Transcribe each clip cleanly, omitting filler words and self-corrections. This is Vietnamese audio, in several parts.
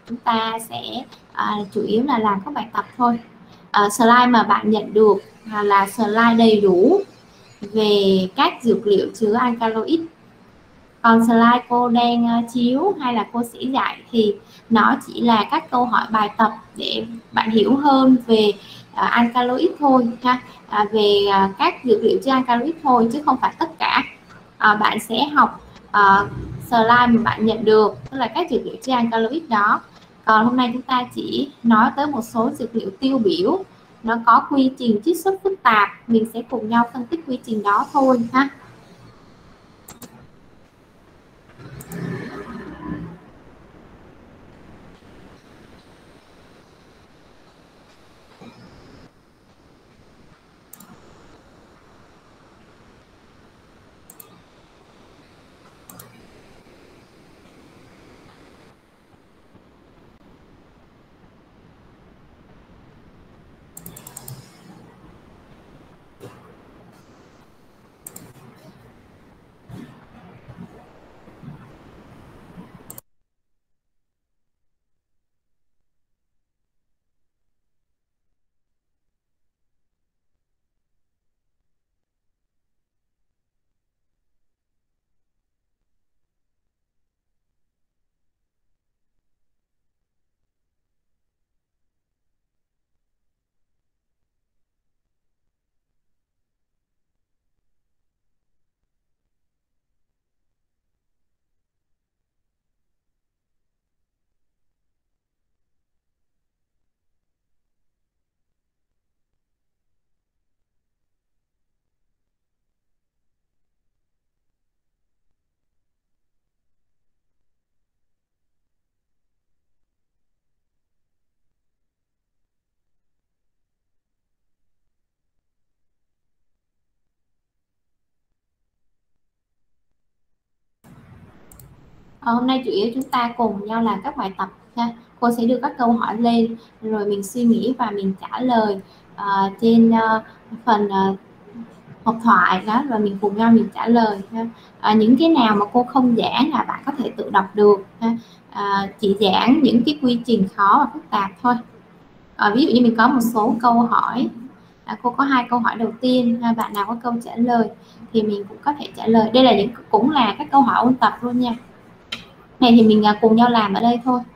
chúng ta sẽ chủ yếu là làm các bài tập thôi. Slide mà bạn nhận được là slide đầy đủ về các dược liệu chứa alkaloid. Còn slide cô đang chiếu hay là cô sẽ dạy thì nó chỉ là các câu hỏi bài tập để bạn hiểu hơn về alkaloid thôi ha, về các dược liệu chứa alkaloid thôi, chứ không phải tất cả. Bạn sẽ học slide mà bạn nhận được, tức là các dược liệu chứa alkaloid đó. Còn hôm nay chúng ta chỉ nói tới một số dược liệu tiêu biểu, nó có quy trình chiết xuất phức tạp, mình sẽ cùng nhau phân tích quy trình đó thôi ha. Hôm nay chủ yếu chúng ta cùng nhau làm các bài tập ha. Cô sẽ đưa các câu hỏi lên rồi mình suy nghĩ và mình trả lời trên phần học thoại đó, rồi mình cùng nhau mình trả lời ha. Những cái nào mà cô không giảng là bạn có thể tự đọc được ha. Chỉ giảng những cái quy trình khó và phức tạp thôi. Ví dụ như mình có một số câu hỏi, cô có 2 câu hỏi đầu tiên, bạn nào có câu trả lời thì mình cũng có thể trả lời. Đây là cũng là các câu hỏi ôn tập luôn nha. Này thì mình cùng nhau làm ở đây thôi.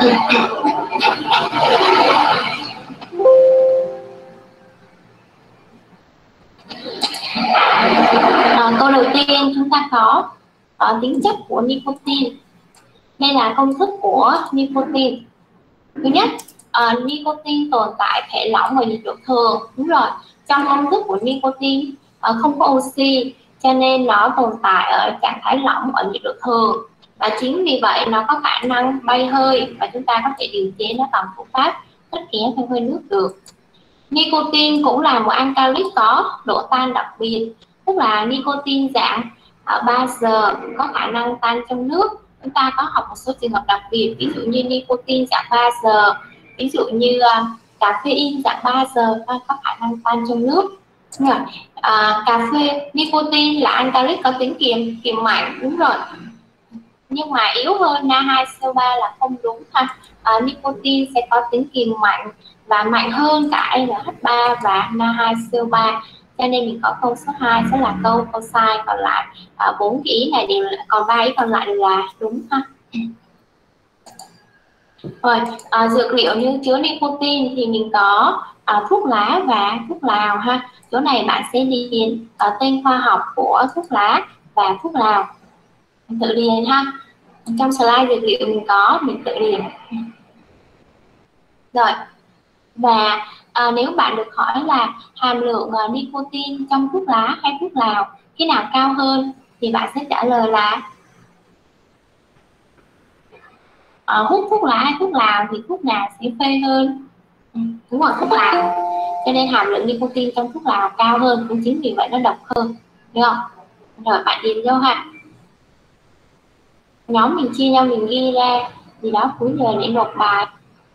Câu đầu tiên chúng ta có tính chất của nicotine. Đây là công thức của nicotine. Thứ nhất, nicotine tồn tại thể lỏng ở nhiệt độ thường. Đúng rồi, trong công thức của nicotine không có oxy, cho nên nó tồn tại ở trạng thái lỏng ở nhiệt độ thường, và chính vì vậy nó có khả năng bay hơi, và chúng ta có thể điều chế nó bằng phương pháp cất kéo theo hơi nước được. Nicotine cũng là một alkaloid có độ tan đặc biệt, tức là nicotine dạng base có khả năng tan trong nước. Chúng ta có học một số trường hợp đặc biệt, ví dụ như nicotine dạng base, ví dụ như caffeine dạng base có khả năng tan trong nước. Cà phê, nicotine là alkaloid có tính kiềm mạnh, đúng rồi, nhưng mà yếu hơn Na2CO3 là không đúng ha. Nicotine sẽ có tính kiềm mạnh và mạnh hơn cả NH3 và Na2CO3, cho nên mình có câu số 2 sẽ là câu sai, còn lại 4 cái ý này đều, còn 3 ý còn lại đều là đúng ha. Rồi, dược liệu như chứa nicotine thì mình có thuốc lá và thuốc lào ha. Chỗ này bạn sẽ điền tên khoa học của thuốc lá và thuốc lào, mình tự điền ha. Trong slide dược liệu mình tự điền. Rồi, và nếu bạn được hỏi là hàm lượng nicotine trong thuốc lá hay thuốc lào cái nào cao hơn, thì bạn sẽ trả lời là hút thuốc lá hay thuốc lào thì thuốc nào sẽ phê hơn. Đúng rồi, thuốc lào, cho nên hàm lượng nicotine trong thuốc lào cao hơn, cũng chính vì vậy nó độc hơn, được không? Rồi bạn điền vô ha. Nhóm mình chia nhau, mình ghi ra gì đó cuối giờ để nộp bài.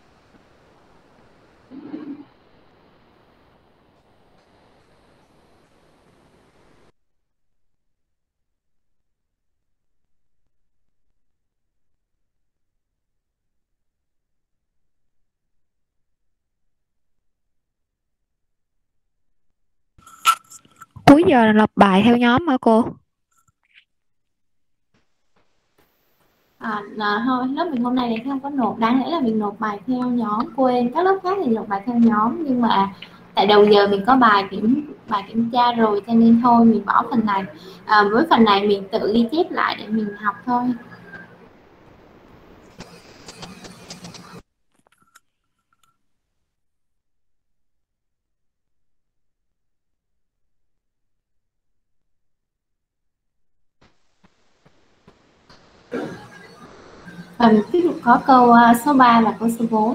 Cuối giờ là nộp bài theo nhóm hả cô? Thôi lớp mình hôm nay thì không có nộp, đáng lẽ là mình nộp bài theo nhóm, quên. Các lớp khác thì nộp bài theo nhóm, nhưng mà tại đầu giờ mình có bài kiểm tra rồi, cho nên thôi mình bỏ phần này. Với phần này mình tự ghi chép lại để mình học thôi. Và mình tiếp tục có câu số 3 và câu số 4.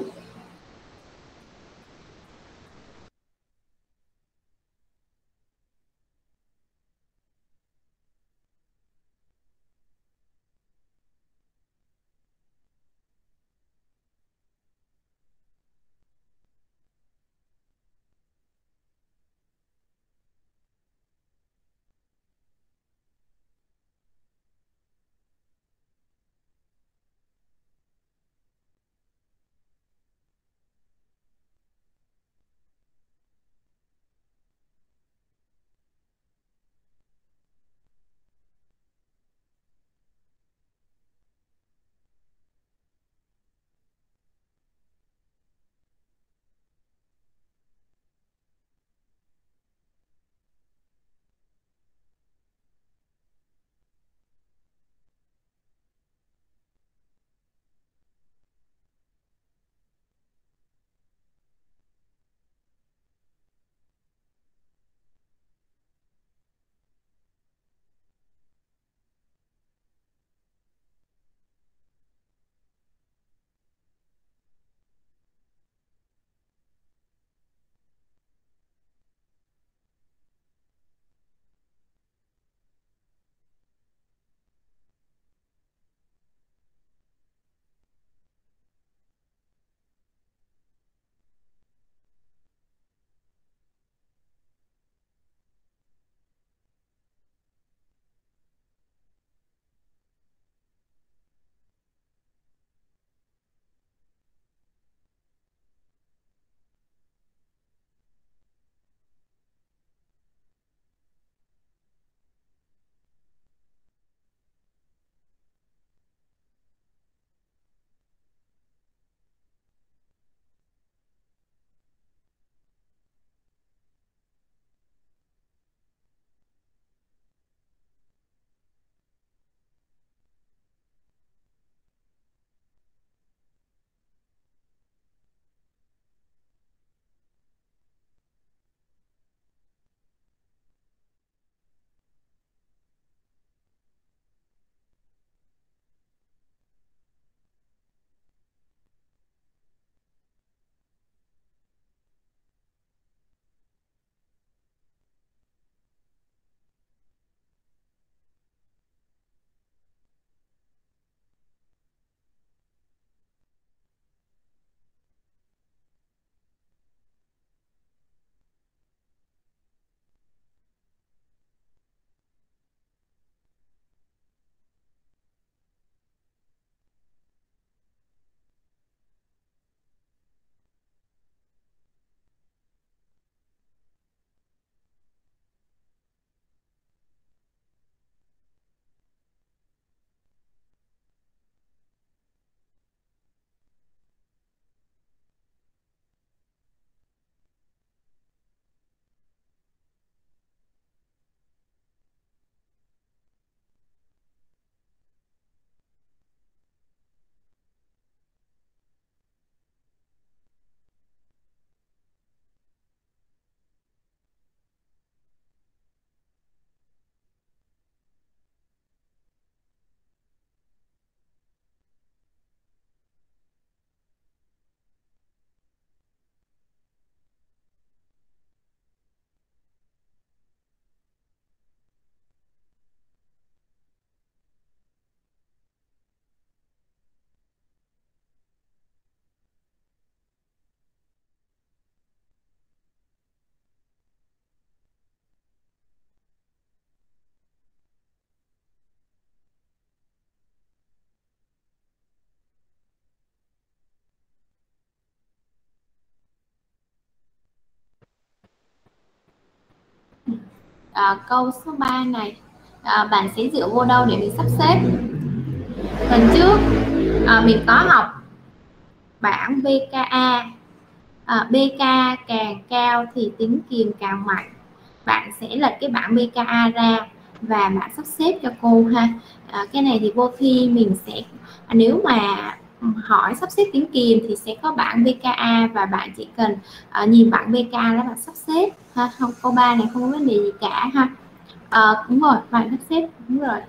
Câu số 3 này bạn sẽ dựa vô đâu để mình sắp xếp? Lần trước mình có học bảng BKA. BK càng cao thì tính kiềm càng mạnh. Bạn sẽ lật cái bảng BKA ra và bạn sắp xếp cho cô ha. Cái này thì vô thi mình sẽ nếu mà hỏi sắp xếp tính kiềm thì sẽ có bảng BKA và bạn chỉ cần nhìn bảng BKA là bạn sắp xếp ha. Không, câu 3 này không có vấn đề gì cả ha. Đúng rồi, bạn sắp xếp đúng rồi.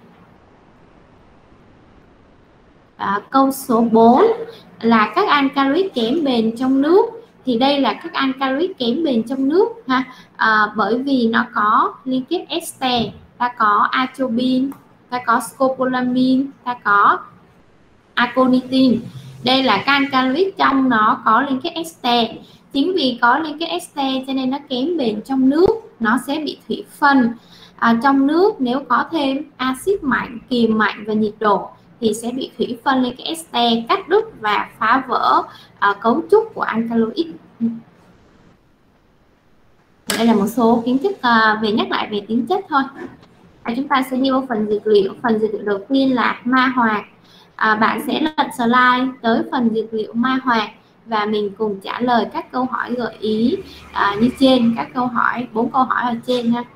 Câu số 4 là các alkaloid kém bền trong nước. Thì đây là các alkaloid kém bền trong nước ha. Bởi vì nó có liên kết ester, ta có atropine, ta có scopolamine, ta có aconitin. Đây là các alkaloid trong nó có liên kết ester. Chính vì có liên kết ester cho nên nó kém bền trong nước, nó sẽ bị thủy phân. Trong nước nếu có thêm axit mạnh, kiềm mạnh và nhiệt độ thì sẽ bị thủy phân lên cái ester, cắt đứt và phá vỡ cấu trúc của alkaloid. Đây là một số kiến thức về nhắc lại về tính chất thôi. Chúng ta sẽ đi vào phần dược liệu. Phần dược liệu đầu tiên là ma hoạt. Bạn sẽ lật slide tới phần dược liệu ma hoạt và mình cùng trả lời các câu hỏi gợi ý như trên, các câu hỏi 4 câu hỏi ở trên ha.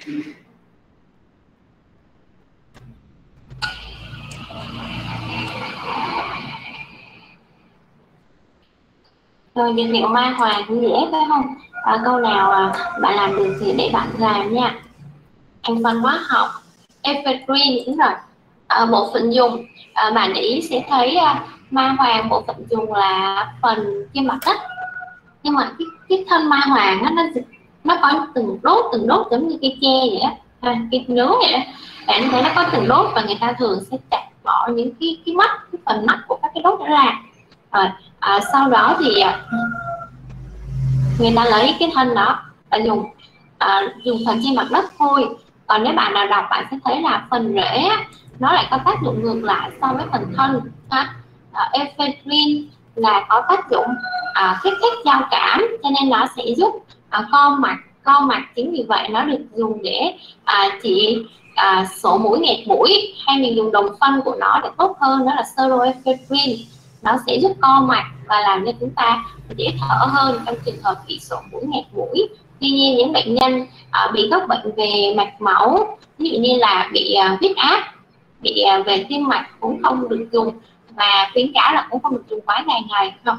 Rồi dược liệu ma hoàng cũng dễ phải không? Câu nào bạn làm được thì để bạn làm nha. Thành phần hóa học ephedrine, đúng rồi. Bộ phận dùng, bạn để ý sẽ thấy ma hoàng bộ phận dùng là phần trên mặt đất, nhưng mà cái thân ma hoàng nó có từng đốt giống như cây tre vậy á, cây nứa vậy đó. Bạn thấy nó có từng đốt và người ta thường sẽ chặt bỏ những cái mắt, cái phần mắt của các cái đốt đó ra. Rồi sau đó thì người ta lấy cái thân đó và dùng phần trên mặt đất thôi. Còn nếu bạn nào đọc bạn sẽ thấy là phần rễ nó lại có tác dụng ngược lại so với phần thân ha. Ephedrine là có tác dụng kích thích giao cảm, cho nên nó sẽ giúp co mạch. Chính vì vậy nó được dùng để trị sổ mũi, nghẹt mũi, hay mình dùng đồng phân của nó để tốt hơn, đó là pseudoephedrine. Nó sẽ giúp co mạch và làm cho chúng ta dễ thở hơn trong trường hợp bị sổ mũi, nghẹt mũi. Tuy nhiên những bệnh nhân bị các bệnh về mạch máu, ví dụ như là bị huyết áp, bị về tim mạch cũng không được dùng, và khuyến cáo là cũng không được dùng quá dài ngày không.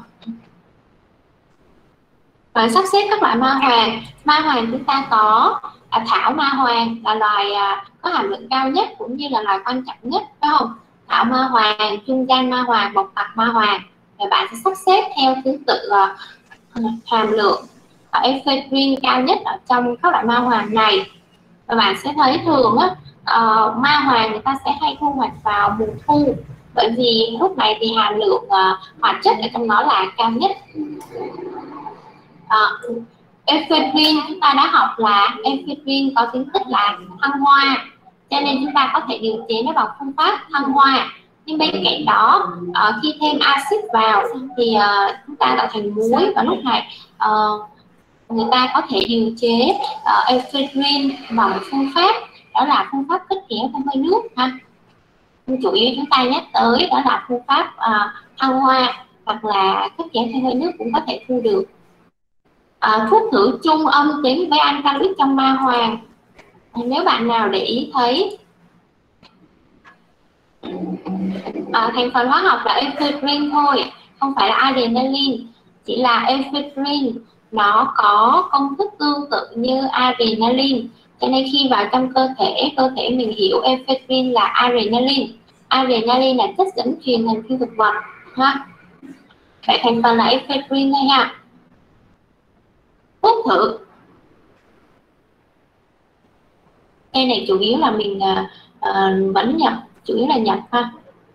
Rồi sắp xếp các loại ma hoàng. Ma hoàng chúng ta có thảo ma hoàng là loài có hàm lượng cao nhất cũng như là loài quan trọng nhất, phải không? Thảo ma hoàng, trung gian ma hoàng, bọc tặc ma hoàng. Rồi bạn sẽ sắp xếp theo thứ tự hàm lượng ephedrine cao nhất ở trong các loại ma hoàng này. Và bạn sẽ thấy thường ma hoàng người ta sẽ hay thu hoạch vào mùa thu, bởi vì lúc này thì hàm lượng hoạt chất ở trong nó là cao nhất. Ephedrine chúng ta đã học là ephedrine có tính chất là thăng hoa, cho nên chúng ta có thể điều chế nó bằng phương pháp thăng hoa. Nhưng bên cạnh đó khi thêm axit vào thì chúng ta tạo thành muối, và lúc này người ta có thể điều chế ephedrine bằng phương pháp đó là phương pháp cất kéo theo hơi nước ha. Chủ yếu chúng ta nhắc tới đó là phương pháp thăng hoa, hoặc là cất kéo theo hơi nước cũng có thể thu được. Thuốc khử chung âm tính với alkaloid trong ma hoàng. Nếu bạn nào để ý thấy thành phần hóa học là ephedrine thôi, không phải là adrenaline, chỉ là ephedrine nó có công thức tương tự như adrenaline, cho nên khi vào trong cơ thể mình hiểu ephedrine là adrenaline. Adrenaline là chất dẫn truyền thành phi thực vật ha. Vậy thành phần là ephedrine thôi ha. Thuốc thử cái này chủ yếu là mình vẫn nhập, chủ yếu là nhập ha.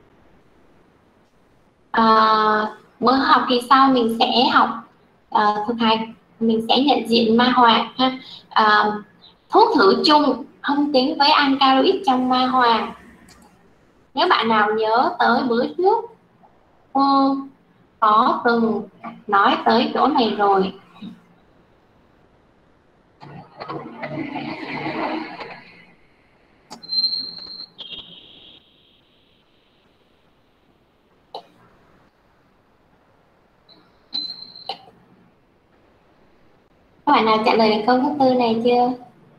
Bữa học kỳ sau mình sẽ học thực hành, mình sẽ nhận diện ma hoàng ha. Thuốc thử chung âm tính với alkaloid trong ma hoàng. Nếu bạn nào nhớ tới bữa trước cô có từng nói tới chỗ này rồi. Các bạn nào trả lời được câu thứ tư này chưa?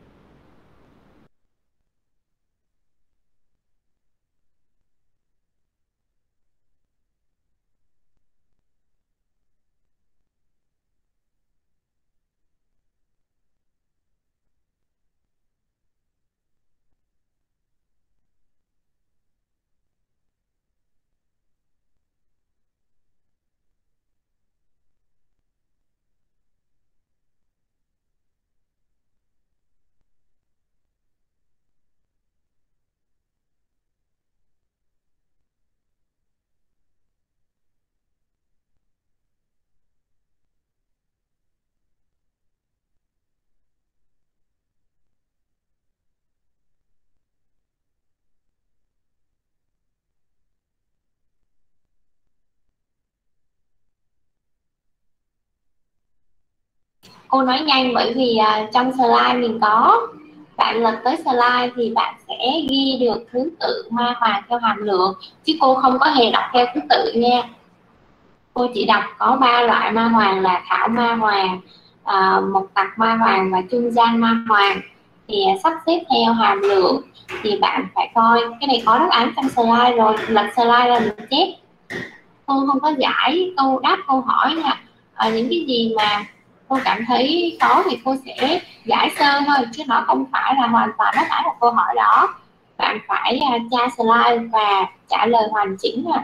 Cô nói nhanh bởi vì trong slide mình có, bạn lật tới slide thì bạn sẽ ghi được thứ tự ma hoàng theo hàm lượng, chứ cô không có hề đọc theo thứ tự nha. Cô chỉ đọc có 3 loại ma hoàng là thảo ma hoàng, mộc tặc ma hoàng và trung gian ma hoàng. thì sắp xếp theo hàm lượng thì bạn phải coi cái này có đáp án trong slide rồi, lật slide ra mình chép. Cô không có giải câu đáp câu hỏi nha. Những cái gì mà cô cảm thấy khó thì cô sẽ giải sơ thôi, chứ nó không phải là hoàn toàn đáp án của câu hỏi đó. Bạn phải tra slide và trả lời hoàn chỉnh nha.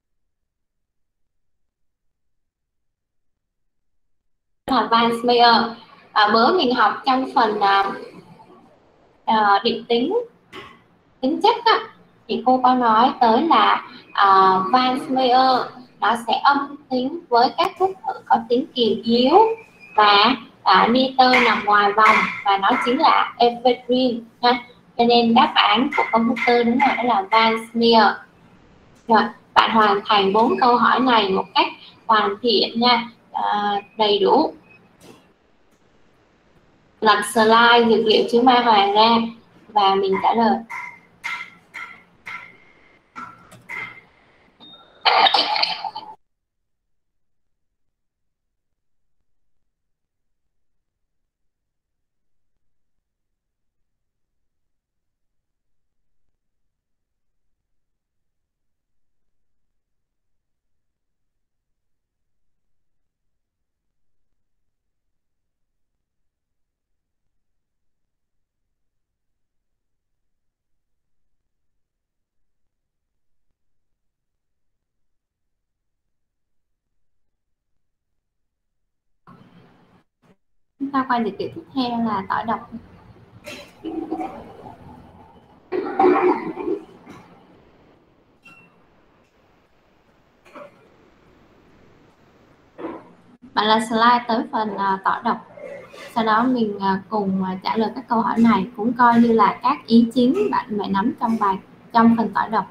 Là Van Meyer, bữa mình học trong phần định tính tính chất á, thì cô có nói tới là Van Meyer nó sẽ âm tính với các thuốc thử có tính kiềm yếu và nitơ nằm ngoài vòng, và nó chính là ephedrine nha. Cho nên đáp án của công thức tư đúng rồi, đó là Van Meyer. Rồi bạn hoàn thành 4 câu hỏi này một cách hoàn thiện nha, đầy đủ. Lật slide dược liệu chứa ma hoàng ra và mình trả lời. Chúng ta quay dược liệu tiếp theo là tỏi độc. Bạn là slide tới phần tỏi độc. Sau đó mình cùng trả lời các câu hỏi này, cũng coi như là các ý chính bạn phải nắm trong bài, trong phần tỏi độc.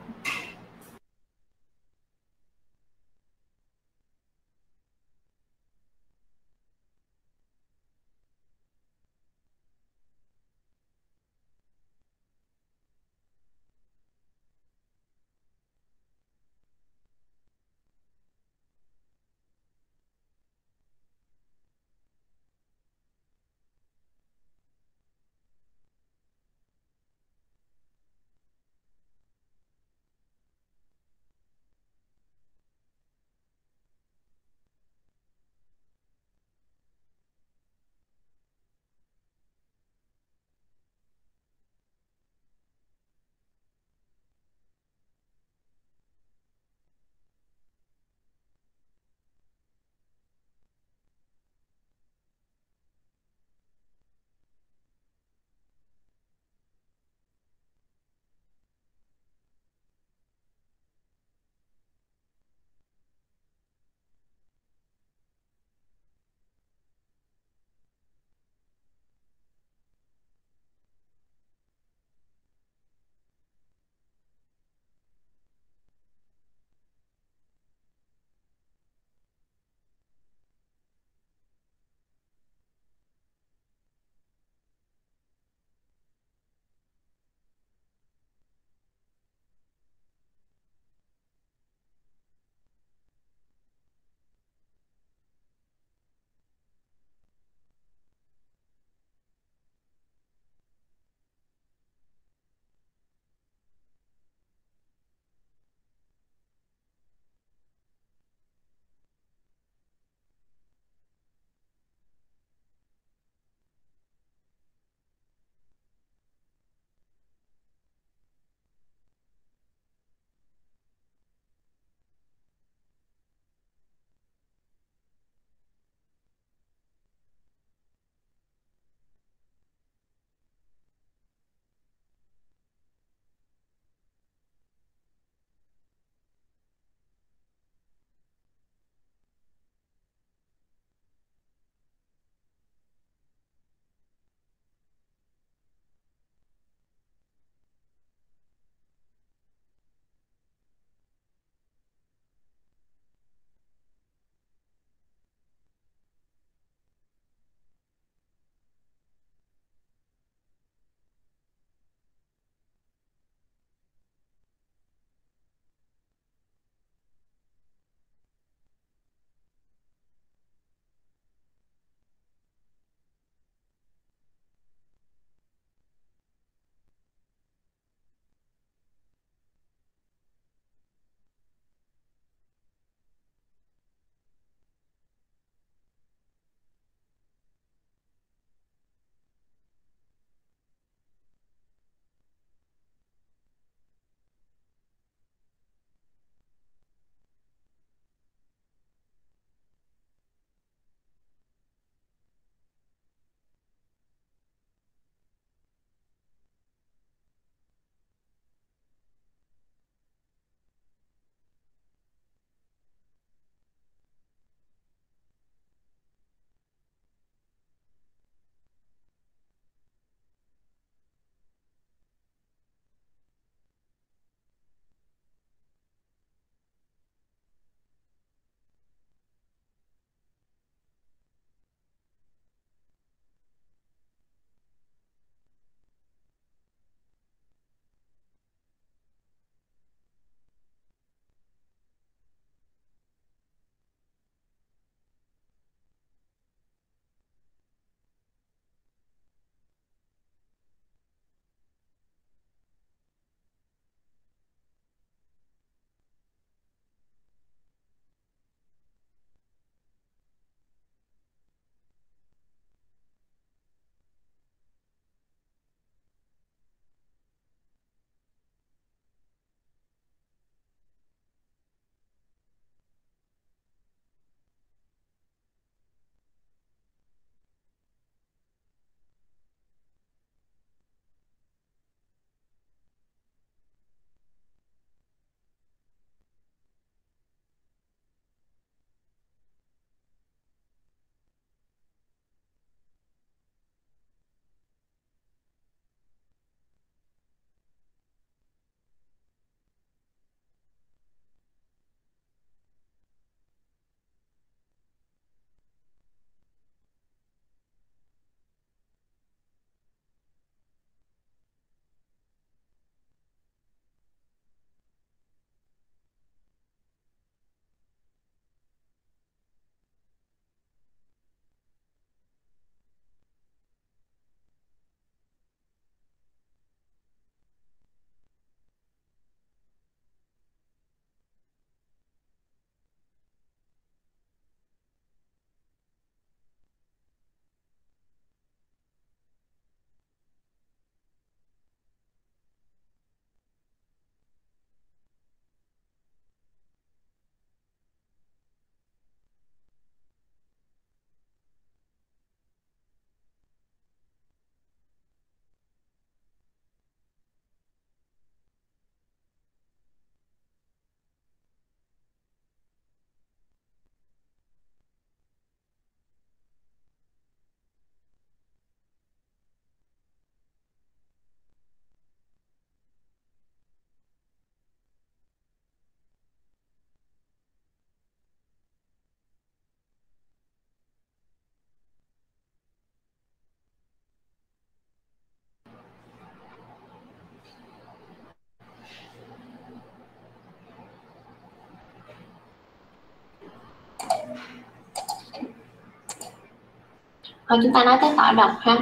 Chúng ta nói tới tỏi độc ha.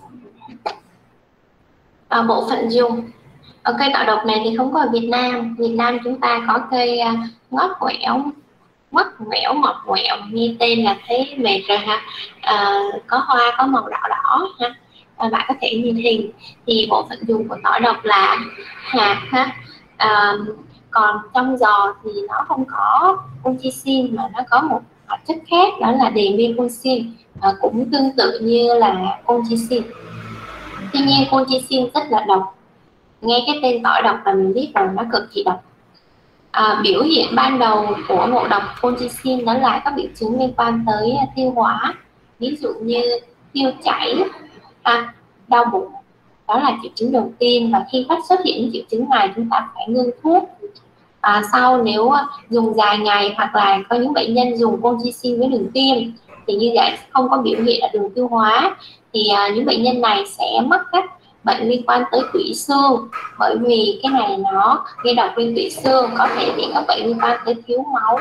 Bộ phận dùng. Cây tỏi độc này thì không có ở Việt Nam. Việt Nam chúng ta có cây ngót quẹo, ngọt quẹo, nghe tên là thấy mệt rồi ha. Có hoa, có màu đỏ đỏ ha. Bạn có thể nhìn hình. Thì bộ phận dùng của tỏi độc là hạt ha. Còn trong giò thì nó không có colchicine mà nó có một hoạt chất khác, đó là demecoxin, cũng tương tự như là colchicine. Tuy nhiên colchicine rất là độc. Nghe cái tên tỏi độc là mình biết rồi, nó cực kỳ độc. Biểu hiện ban đầu của ngộ độc colchicine đó là các biểu chứng liên quan tới tiêu hóa, ví dụ như tiêu chảy, đau bụng. Đó là triệu chứng đầu tiên, và khi phát xuất hiện những triệu chứng này chúng ta phải ngưng thuốc. Sau nếu dùng dài ngày hoặc là có những bệnh nhân dùng colchicine với đường tiêm thì như vậy không có biểu hiện ở đường tiêu hóa, thì những bệnh nhân này sẽ mắc các bệnh liên quan tới tủy xương, bởi vì cái này nó gây độc lên tủy xương, có thể bị các bệnh liên quan tới thiếu máu,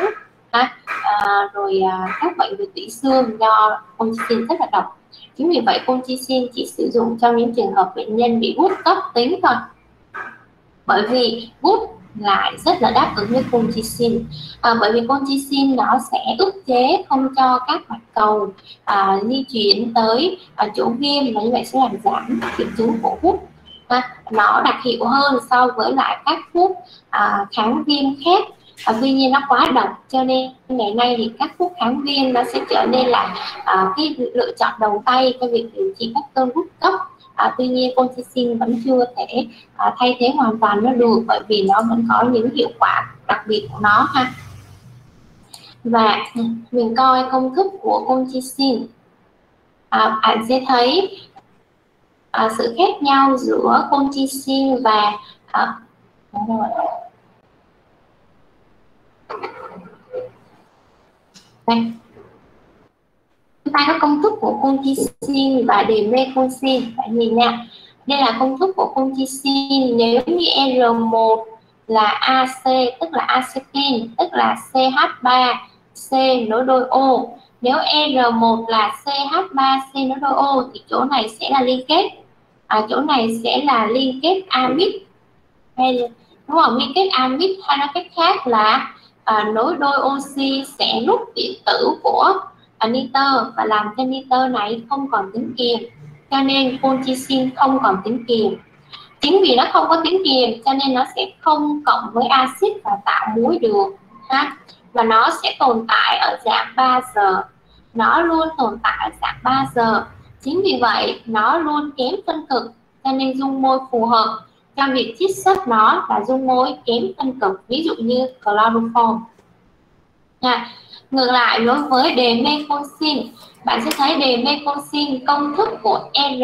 rồi các bệnh về tủy xương do colchicine rất là độc. Chính vì vậy colchicine chỉ sử dụng trong những trường hợp bệnh nhân bị gút cấp tính thôi, bởi vì gút lại rất là đáp ứng với colchicine. Bởi vì colchicine nó sẽ ức chế không cho các bạch cầu di chuyển tới chỗ viêm, và như vậy sẽ làm giảm triệu chứng của gút. Nó đặc hiệu hơn so với lại các thuốc kháng viêm khác. Tuy nhiên nó quá độc, cho nên ngày nay thì các thuốc kháng viêm nó sẽ trở nên là cái lựa chọn đầu tay cho việc điều trị các cơn gút cấp. Tuy nhiên colchicine vẫn chưa thể thay thế hoàn toàn nó được, bởi vì nó vẫn có những hiệu quả đặc biệt của nó ha. Và mình coi công thức của colchicine, bạn sẽ thấy sự khác nhau giữa colchicine và đây. Chúng ta có công thức của colchicine và demecoxin. Bạn nhìn nha, đây là công thức của colchicine. Nếu như R1 là AC, tức là acetin, tức là CH3C nối đôi O. Nếu R1 là CH3C nối đôi O thì chỗ này sẽ là liên kết. Chỗ này sẽ là liên kết amid, hay đúng không? Liên kết amid, hay nói cách khác là nối đôi oxy sẽ rút điện tử của nitơ và làm cho nitơ này không còn tính kiềm, cho nên colchicine không còn tính kiềm. Chính vì nó không có tính kiềm cho nên nó sẽ không cộng với axit và tạo muối được ha. Và nó sẽ tồn tại ở dạng 3 giờ. Nó luôn tồn tại ở dạng 3 giờ. Chính vì vậy nó luôn kém phân cực, cho nên dung môi phù hợp cho việc chiết xuất nó là dung môi kém phân cực, ví dụ như chloroform. Ngược lại đối với demecoxin, bạn sẽ thấy demecoxin công thức của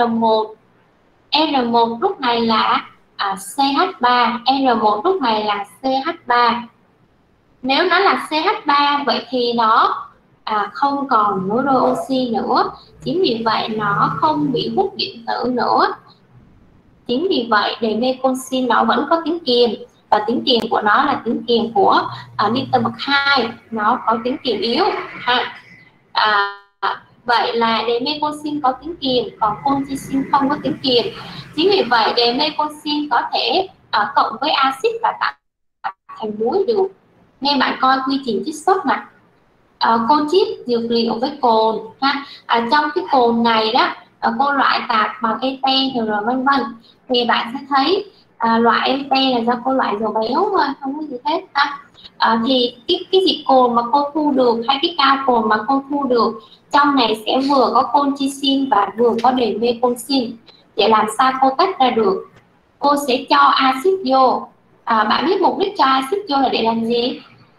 R1 lúc này là CH3, R1 lúc này là CH3. Nếu nó là CH3 vậy thì nó không còn nối đôi oxy nữa, chính vì vậy nó không bị hút điện tử nữa. Chính vì vậy demecoxin nó vẫn có tính kiềm, và tính kiềm của nó là tính kiềm của nitơ bậc 2, nó có tính kiềm yếu ha. Vậy là demecoxin có tính kiềm, còn colchicine không có tính kiềm. Chính vì vậy demecoxin có thể cộng với axit và tạo thành muối được. Nên bạn coi quy trình chiết xuất này, cô chiết dược liệu với cồn ha. Trong cái cồn này đó, cô loại tạp bằng eten rồi vân vân, thì bạn sẽ thấy loại eten là do cô loại dầu béo thôi, không có gì hết ha. Thì cái dịch cồn mà cô thu được, hay cái cao cồn mà cô thu được, trong này sẽ vừa có colchicine và vừa có demecoxin. Để làm sao cô tách ra được? Cô sẽ cho axit vô. Bạn biết mục đích cho axit vô là để làm gì?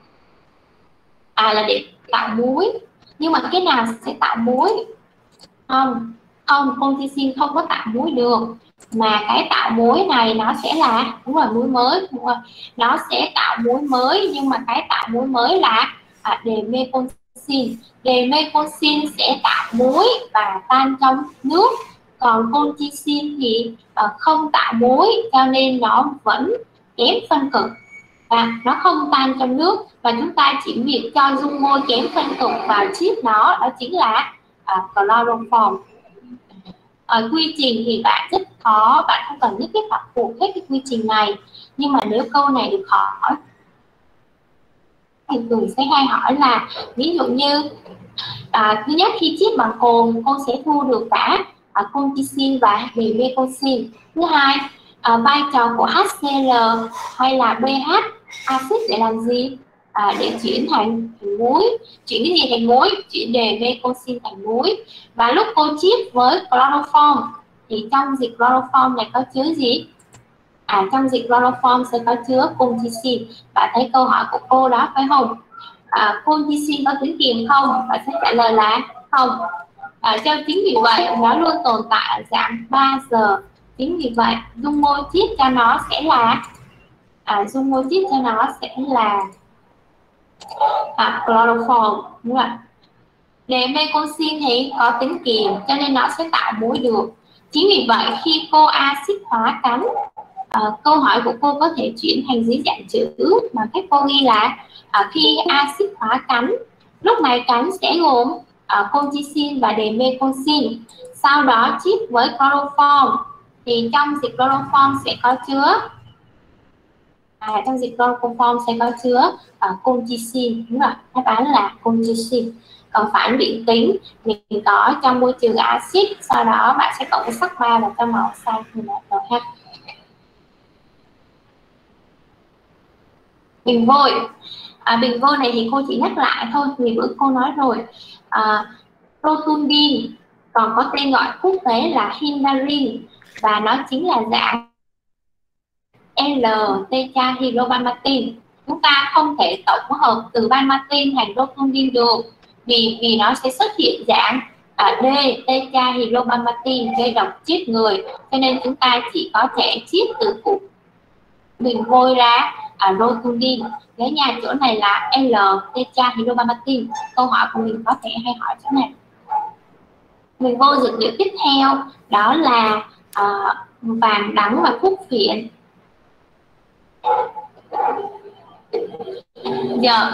Là để tạo muối. Nhưng mà cái nào sẽ tạo muối? Không, colchicine không có tạo muối được. Mà cái tạo muối này nó sẽ là, đúng rồi, muối mới, đúng rồi. Nó sẽ tạo muối mới, nhưng mà cái tạo muối mới là demecoxin. Demecoxin sẽ tạo muối và tan trong nước. Còn colchicine thì không tạo muối, cho nên nó vẫn kém phân cực và nó không tan trong nước. Và chúng ta chỉ việc cho dung môi kém phân cực vào chiết nó, đó chính là chloroform. Quy trình thì bạn rất khó, bạn không cần nhất thiết phải thuộc hết cái quy trình này, nhưng mà nếu câu này được hỏi thì thường sẽ hay hỏi là ví dụ như thứ nhất khi chiết bằng cồn cô sẽ thu được cả colchicine và dimecosin. Thứ hai, vai trò của HCl hay là pH axit để làm gì? Để chuyển thành muối. Chuyển cái gì thành muối? Chuyển dimecosin thành muối. Và lúc cô chiết với chloroform thì trong dịch chloroform này có chứa gì? Trong dịch chloroform sẽ có chứa colchicine. Bạn thấy câu hỏi của cô đó phải không? Colchicine có tính kiềm không? Bạn sẽ trả lời là không. Cho chính vì vậy nó luôn tồn tại ở dạng 3 giờ. Chính vì vậy dung môi chiết cho nó sẽ là chloroform, đúng không ạ? Dimecosin thì có tính kiềm cho nên nó sẽ tạo muối được. Chính vì vậy khi cô axit hóa cắn, câu hỏi của cô có thể chuyển thành dưới dạng chữ mà các cô ghi là khi axit hóa cắn, lúc này cắn sẽ gồm colchicine và dimecosin, sau đó chiết với chloroform thì trong dịch chloroform sẽ có chứa colchicine, đúng rồi, đáp án là colchicine. Còn phản biện tính mình có trong môi trường axit, sau đó bạn sẽ cộng sắc 3 và cho màu xanh như vậy rồi ha. Bình vôi. Bình vôi này thì cô chỉ nhắc lại thôi vì bữa cô nói rồi. Rotundin còn có tên gọi quốc tế là Hindarin và nó chính là dạng L-tetrahydrobalmatin. Chúng ta không thể tổng hợp từ balmatin thành rotundin được vì nó sẽ xuất hiện dạng D-tetrahydrobalmatin gây độc chết người, cho nên chúng ta chỉ có thể chiết từ cục bình vôi ra rotundin. Nhớ nha, chỗ này là L-tetrahydrobalmatin. Câu hỏi của mình có thể hay hỏi chỗ này. Bình vôi dược liệu tiếp theo đó là vàng đắng và thuốc phiện. Giờ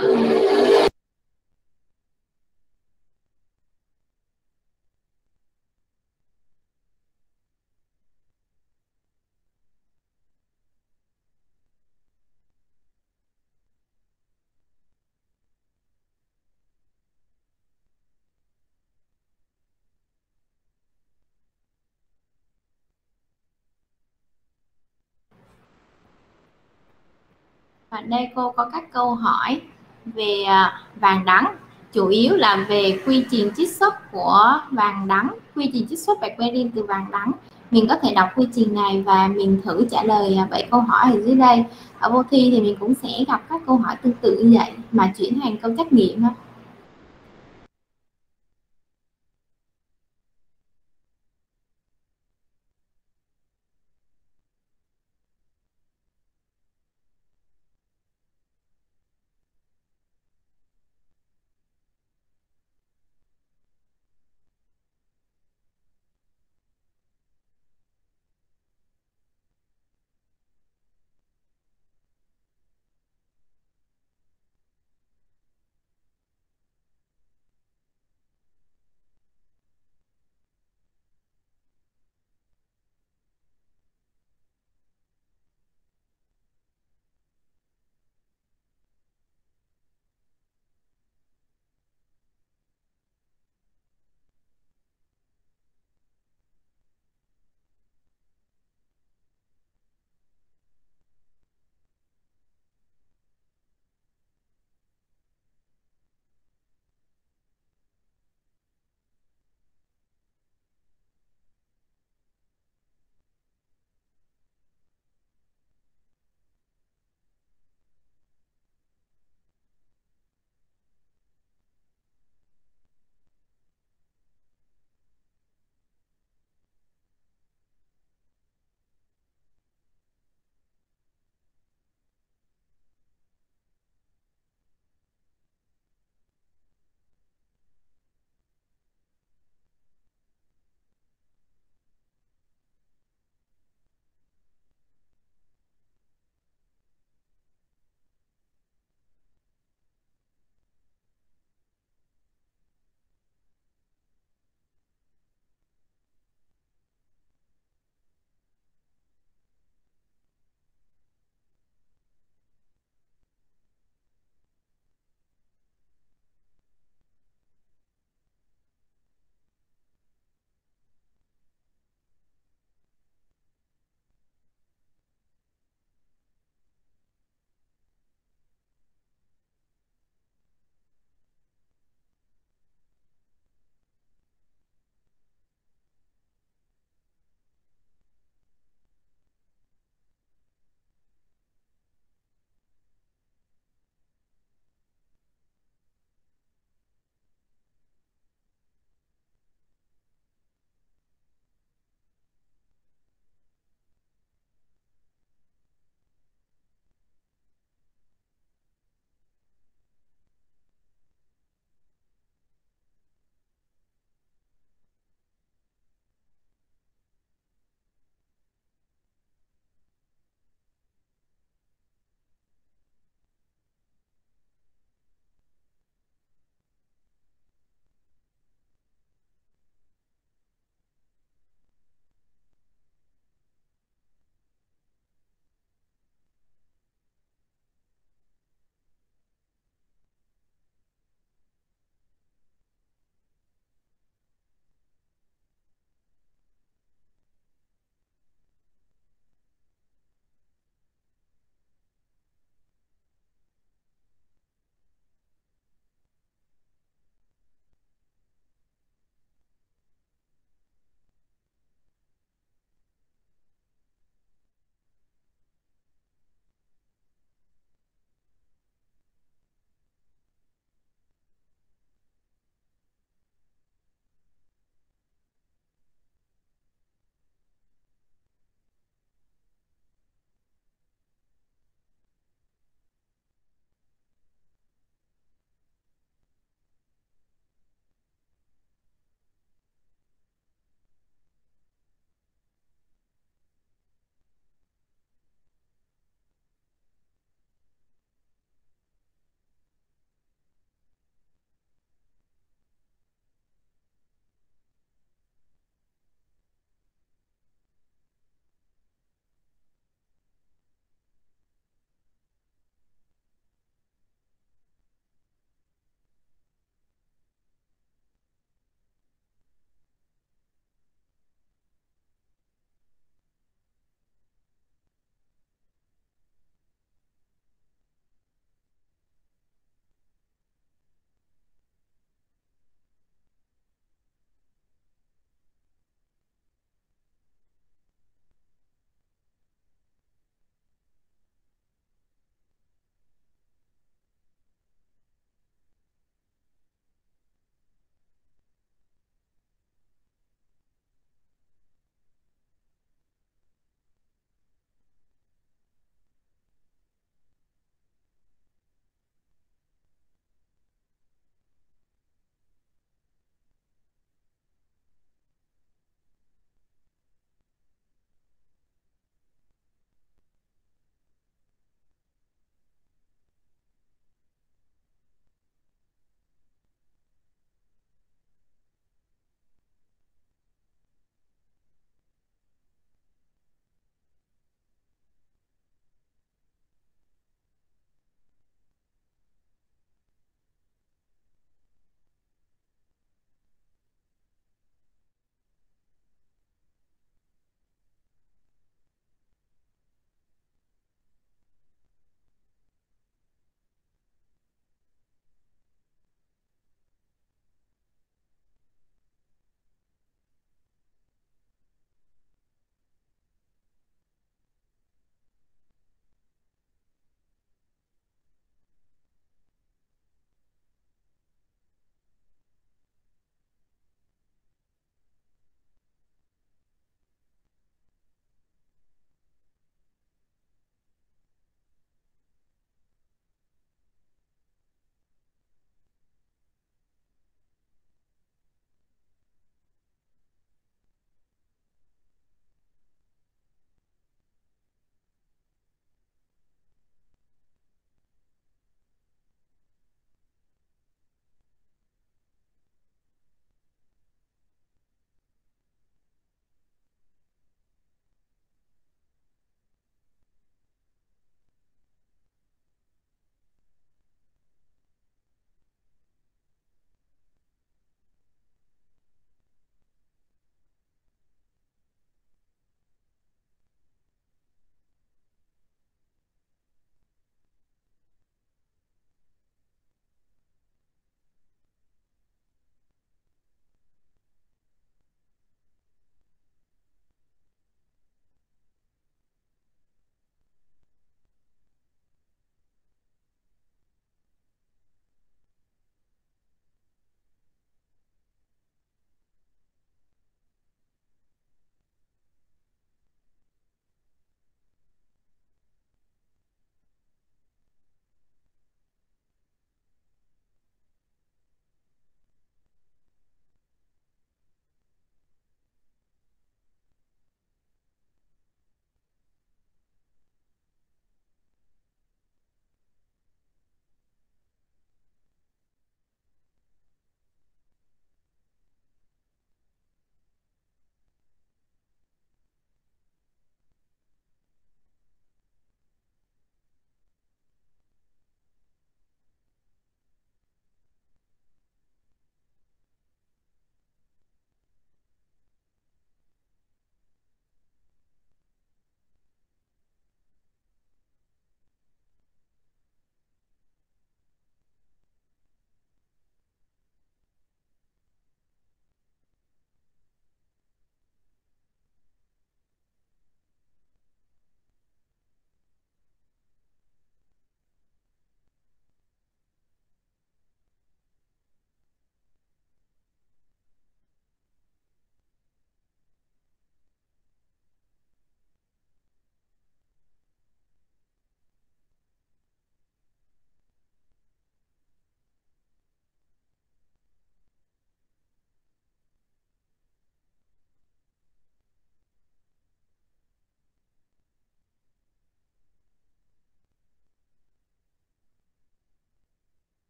ở đây cô có các câu hỏi về vàng đắng, chủ yếu là về quy trình chiết xuất của vàng đắng, quy trình chiết xuất bacterin từ vàng đắng. Mình có thể đọc quy trình này và mình thử trả lời 7 câu hỏi ở dưới đây. Ở vô thi thì mình cũng sẽ gặp các câu hỏi tương tự như vậy mà chuyển thành câu trắc nghiệm thôi.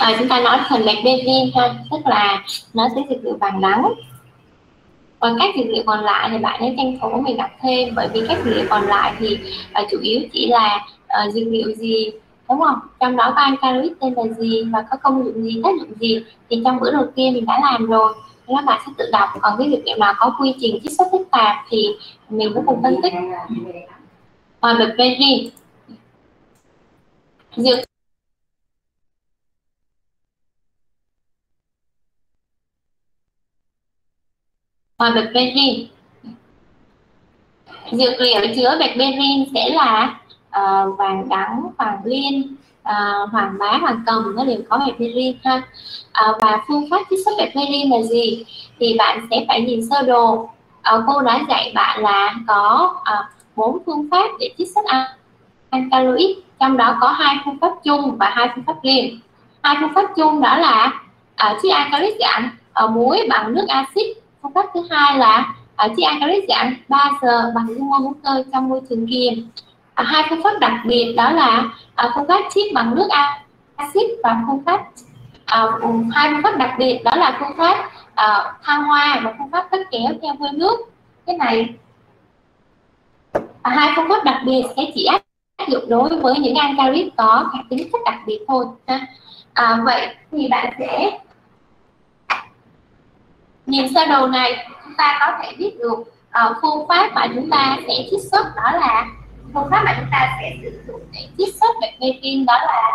Chúng ta nói phần bạch benzen ha, tức là nó sẽ dược liệu vàng đắng. Còn các dược liệu còn lại thì bạn nên tranh thủ mình đọc thêm, bởi vì các dược liệu còn lại thì chủ yếu chỉ là dược liệu gì, đúng không? Trong đó có alkaloid tên là gì và có công dụng gì, tác dụng gì thì trong bữa đầu tiên mình đã làm rồi, nên các bạn sẽ tự đọc. Còn cái dược liệu nào có quy trình chiết xuất phức tạp thì mình cũng cùng phân tích. Bạch benzen, dược bạch benzen, dược liệu chứa bạch benzen sẽ là vàng đắng, hoàng liên, hoàng bá, hoàng cầm, nó đều có bạch benzen ha. Và phương pháp chiết xuất bạch benzen là gì thì bạn sẽ phải nhìn sơ đồ. Cô đã dạy bạn là có 4 phương pháp để chiết xuất alkaloid, trong đó có 2 phương pháp chung và 2 phương pháp riêng. 2 phương pháp chung đó là chiết alkaloid dạng muối bằng nước axit. Phương pháp thứ hai là chiết alkaloid dạng bazơ bằng dung môi hữu cơ trong môi trường kiềm. 2 phương pháp đặc biệt đó là phương pháp chiết bằng nước axit và phương pháp 2 phương pháp đặc biệt đó là phương pháp thăng hoa và phương pháp cắt kéo theo hơi nước. Cái này 2 phương pháp đặc biệt sẽ chỉ áp dụng đối với những alkaloid có các tính chất đặc biệt thôi. Vậy thì bạn sẽ nhìn sơ đồ này, chúng ta có thể biết được phương pháp mà chúng ta sẽ chiết xuất đó là phương pháp mà chúng ta sẽ sử dụng để chiết xuất bạch benzen đó là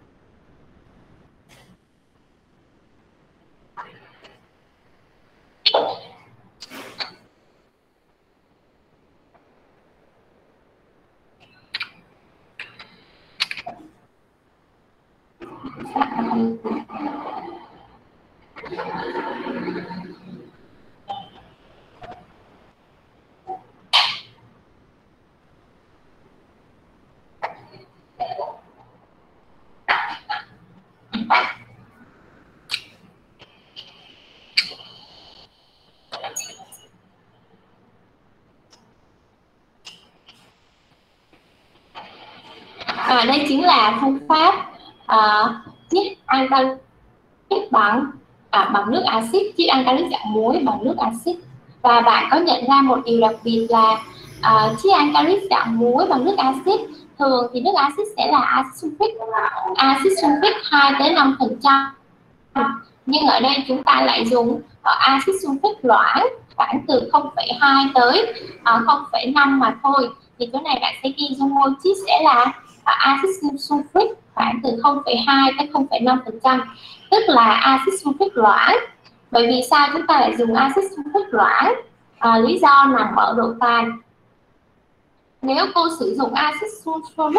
đây chính là phương pháp chiết alkaloid bằng nước axit, chiết alkaloid dạng muối bằng nước axit. Và bạn có nhận ra một điều đặc biệt là chiết alkaloid dạng muối bằng nước axit, thường thì nước axit sẽ là axit sulfuric 2 tới 5%, nhưng ở đây chúng ta lại dùng axit sulfuric loãng khoảng từ 0,2 tới 0,5 mà thôi. Thì chỗ này bạn sẽ ghi dung môi chiết sẽ là axit sulfuric khoảng từ 0,2 tới 0,5%, tức là axit sulfuric loãng. Bởi vì sao chúng ta lại dùng axit sulfuric loãng? Lý do nằm ở độ tan. Nếu cô sử dụng axit sulfuric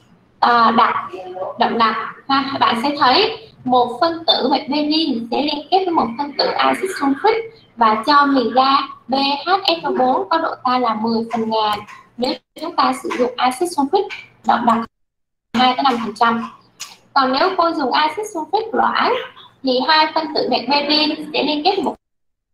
đậm đặc, bạn sẽ thấy một phân tử bạch benzen sẽ liên kết với một phân tử axit sulfuric và cho mình ra BHSO4 có độ tan là 10/1000 nếu chúng ta sử dụng axit sulfuric đậm đặc 2 tới 5%. Còn nếu cô dùng axit sulfuric loãng thì 2 phân tử bạch benzen sẽ liên kết một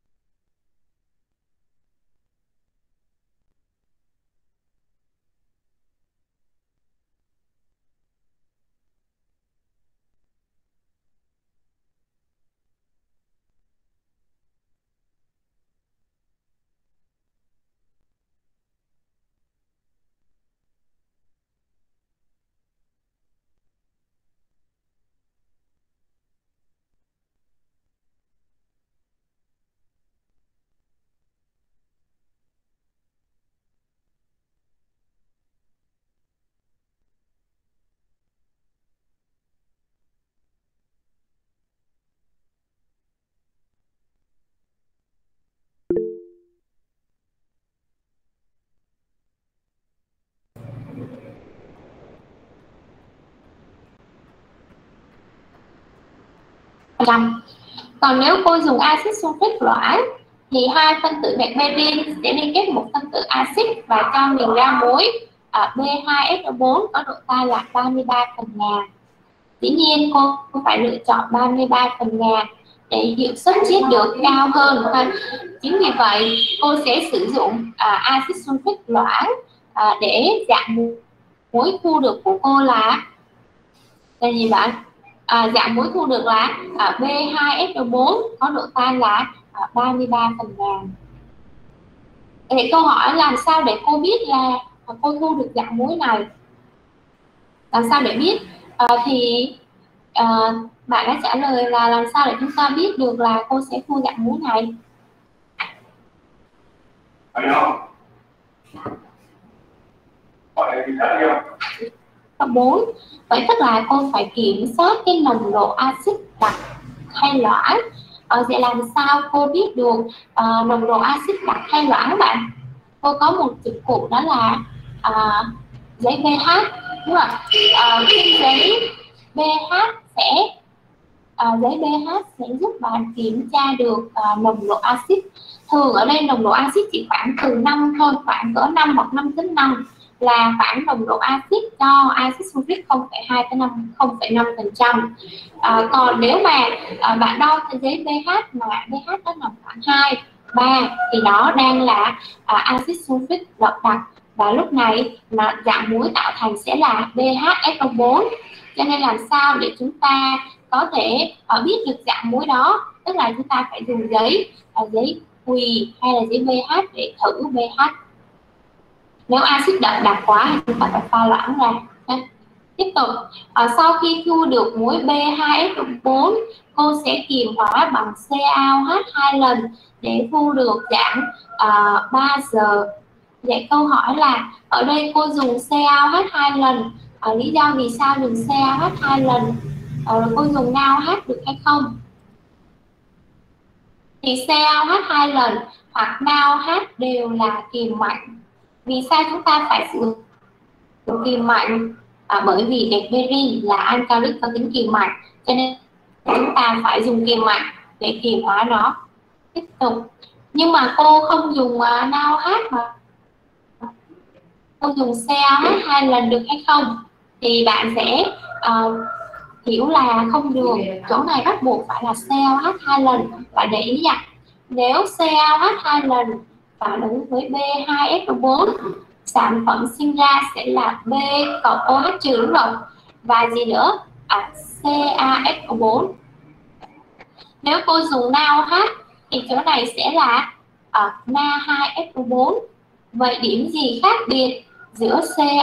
trăm. Còn nếu cô dùng axit sulfuric loãng thì 2 phân tử bạch benzen sẽ liên kết một phân tử axit và cho mình ra muối B2SO4 có độ tan là 33/1000. Dĩ nhiên cô phải lựa chọn 33/1000 để hiệu suất chiết được cao hơn. Chính vì vậy cô sẽ sử dụng axit sulfuric loãng để dạng muối thu được của cô là gì bạn? Dạng muối thu được là B2SO4 có độ tan là 33%. Thì câu hỏi làm sao để cô biết là cô thu được dạng muối này? Làm sao để biết? Bạn đã trả lời là làm sao để chúng ta biết được là cô sẽ thu dạng muối này? Câu 4. Vậy tức là cô phải kiểm soát cái nồng độ axit đặc hay loãng. Vậy làm sao cô biết được nồng độ axit đặc hay loãng bạn? Cô có một dụng cụ đó là giấy pH, đúng không? Giấy pH sẽ giúp bạn kiểm tra được nồng độ axit. Thường ở đây nồng độ axit chỉ khoảng từ 5 thôi, khoảng cỡ 5 hoặc 5,5 là khoảng nồng độ axit cho axit sulfuric 0,2 tới 0,5%. Còn nếu mà bạn đo cái giấy pH mà pH nó nằm khoảng 2, 3 thì đó đang là axit sulfuric đậm đặc, và lúc này mà dạng muối tạo thành sẽ là BHSO4. Cho nên làm sao để chúng ta có thể biết được dạng muối đó, tức là chúng ta phải dùng giấy quỳ hay là giấy pH để thử pH. Nếu axit đậm đặc quá thì chúng ta phải pha loãng ra. Tiếp tục, sau khi thu được muối B2SO4, cô sẽ kiềm hóa bằng CaOH 2 lần để thu được dạng 3 giờ. Vậy câu hỏi là ở đây cô dùng CaOH 2 lần, lý do vì sao dùng CaOH 2 lần? Cô dùng NaOH được hay không? Thì CaOH 2 lần hoặc NaOH đều là kiềm mạnh. Vì sao chúng ta phải sử dụng kiềm mạnh? Bởi vì decberin là alkalic có tính kiềm mạnh, cho nên chúng ta phải dùng kiềm mạnh để kiềm hóa nó. Tiếp tục, nhưng mà cô không dùng NaOH mà cô dùng CaOH 2 lần được hay không? Thì bạn sẽ hiểu là không được, chỗ này bắt buộc phải là CaOH 2 lần. Và để ý nha, nếu CaOH 2 lần phản ứng với B2SO4, sản phẩm sinh ra sẽ là B cộng OH trừ, đúng rồi. Và gì nữa? CaSO4. Nếu cô dùng NaOH thì chỗ này sẽ là Na2SO4. Vậy điểm gì khác biệt giữa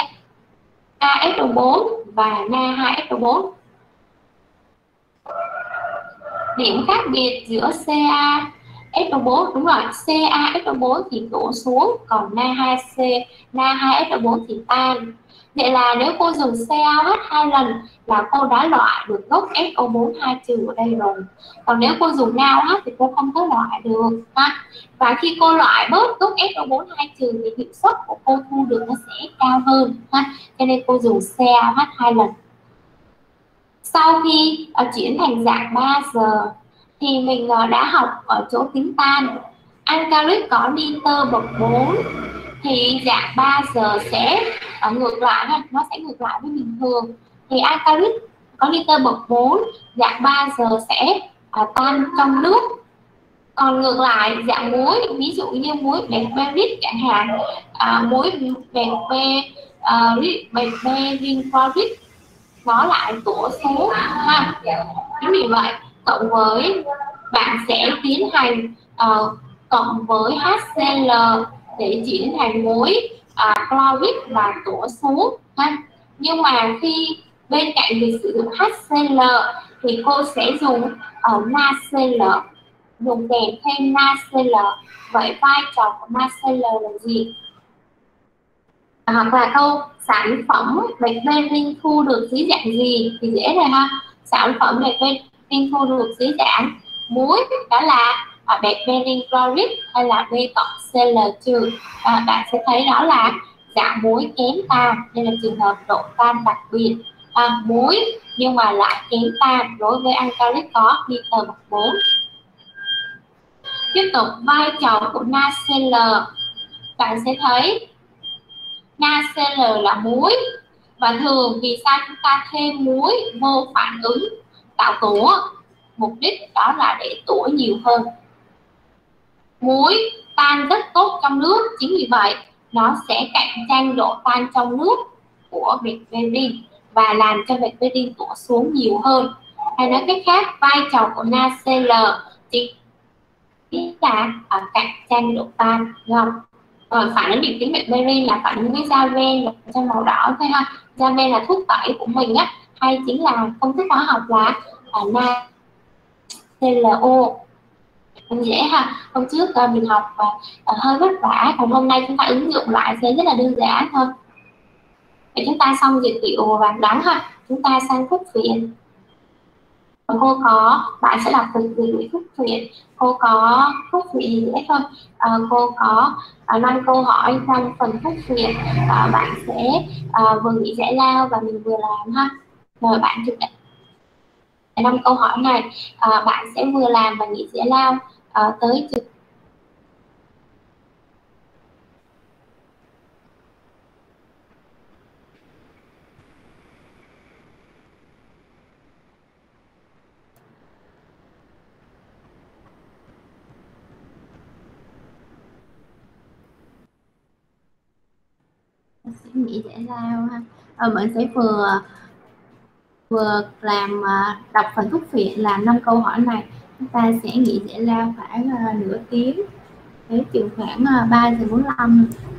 CaSO4 và Na2SO4? Điểm khác biệt giữa CaSO4, đúng rồi, CaSO4 thì đổ xuống, còn Na2SO4 thì tan. Vậy là nếu cô dùng CaOH 2 lần là cô đã loại được gốc SO4 2 trừ ở đây rồi. Còn nếu cô dùng NaOH thì cô không có loại được ha. Và khi cô loại bớt gốc SO4 2 trừ thì hiệu suất của cô thu được nó sẽ cao hơn ha. Cho nên cô dùng CaOH 2 lần. Sau khi chuyển thành dạng 3 giờ thì mình đã học ở chỗ tính tan. Alkalic có nitơ bậc 4 thì dạng 3 giờ sẽ ngược lại, nó sẽ ngược lại với bình thường. Thì alkalic có nitơ bậc 4 dạng 3 giờ sẽ tan trong nước. Còn ngược lại dạng muối, ví dụ như muối becberit chẳng hạn, muối becberin chloride nó lại tủa xuống ha. Chính vì vậy cộng với bạn sẽ tiến hành cộng với HCl để chuyển thành muối chloride và tủa xuống ha. Nhưng mà khi bên cạnh việc sử dụng HCl thì cô sẽ dùng NaCl, dùng kèm thêm NaCl. Vậy vai trò của NaCl là gì? Hoặc là câu sản phẩm becberin thu được dưới dạng gì thì dễ rồi ha. Sản phẩm becberin thu được dưới dạng muối, đó là becberin chloride hay là B cộng Cl trừ. Bạn sẽ thấy đó là dạng muối kém tan, đây là trường hợp độ tan đặc biệt. Muối nhưng mà lại kém tan đối với alkalic có nitơ bậc 4. Tiếp tục vai trò của NaCl, bạn sẽ thấy NaCl là muối, và thường vì sao chúng ta thêm muối vô phản ứng tạo tủa? Mục đích đó là để tủa nhiều hơn. Muối tan rất tốt trong nước, chính vì vậy nó sẽ cạnh tranh độ tan trong nước của becberin và làm cho becberin tủa xuống nhiều hơn. Hay nói cách khác, vai trò của NaCl chính là cạnh tranh độ tan gom. Rồi phản ứng điện tính mệnh Berry là phản ứng với Javen trong màu đỏ thôi ha. Javen là thuốc tẩy của mình á, hay chính là công thức hóa học là NaClO. Dễ ha. Hôm trước mình học hơi vất vả, còn hôm nay chúng ta ứng dụng lại sẽ rất là đơn giản thôi. Vậy chúng ta xong dược liệu vàng đắng ha, chúng ta sang thuốc phiện. Cô có, bạn sẽ đọc từ dược thuốc phiện. Cô có thuốc phiện gì dễ thôi. Cô có 5 câu hỏi trong phần thuốc phiện. Bạn sẽ vừa nghĩ giải lao và mình vừa làm ha. Rồi bạn thực hiện 5 câu hỏi này, bạn sẽ vừa làm và nghĩ giải lao tới trực. Sẽ nghĩ giải lao ha. Bạn sẽ vừa làm đọc phần thuốc phiện, làm 5 câu hỏi này, chúng ta sẽ nghĩ giải lao khoảng nửa tiếng, đến chừng khoảng 3 giờ 45.